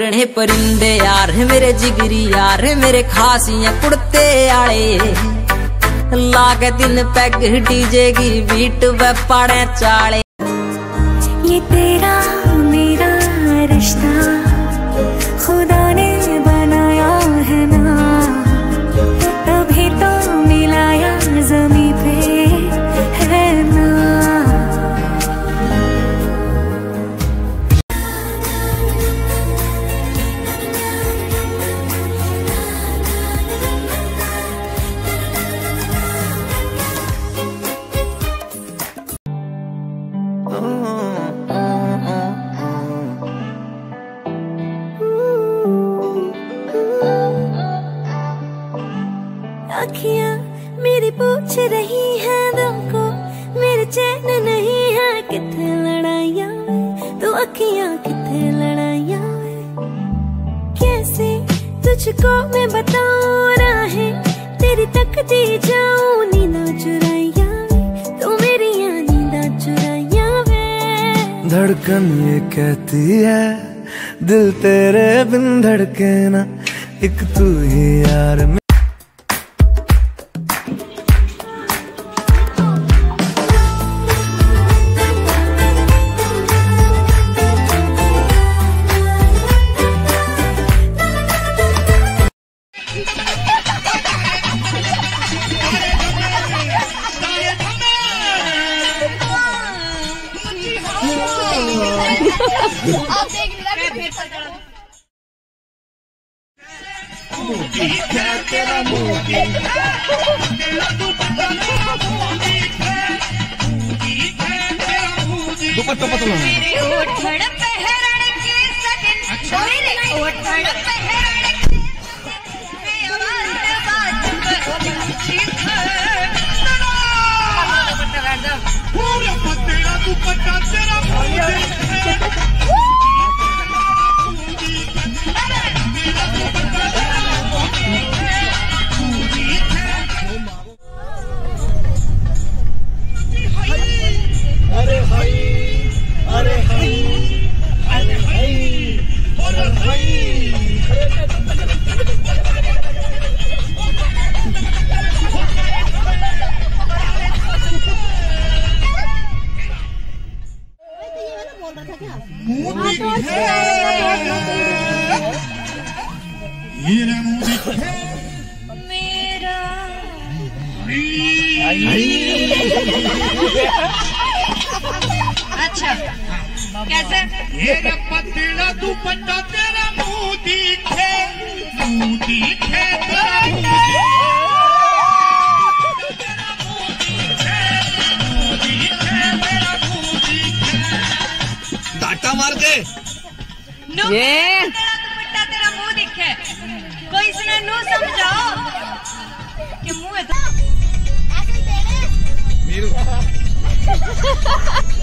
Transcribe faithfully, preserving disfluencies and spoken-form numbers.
उड़ने परिंदे यार मेरे जिगरी यार मेरे खासियां कुड़ते आले लागे दिन पैग डीजे की बीट व पाड़े चाले। ये तेरा मेरा रिश्ता खुदा ने बनाया है ना, तभी तो मिलाया ज़मीं पे है ना। अखियाँ मेरी पूछ रही है दिल को, मेरे चैन नहीं है किथे लड़ाइयाँ तो अखियाँ किथे लड़ाइयाँ। कैसे तुझको मैं बताऊँ राहें तेरी तकती जाऊँ नींदा चुराइयाँ तो मेरी यहाँ नींदा चुराइयाँ वे। धड़कन ये कहती है दिल तेरे बिन धड़के ना, एक तू ही यार। आप देख लिया फिर तेरा दुपट्टा पतला दुपट्टा तेरा मेरा अच्छा कैसे तेरा पतला दुपट्टा तेरा मुंह दिखे मुंह दिखे डाटा मार के ये दुपट्टा तेरा मुंह दिखे कोई इसमें नू समझाओ कि मुंह है तो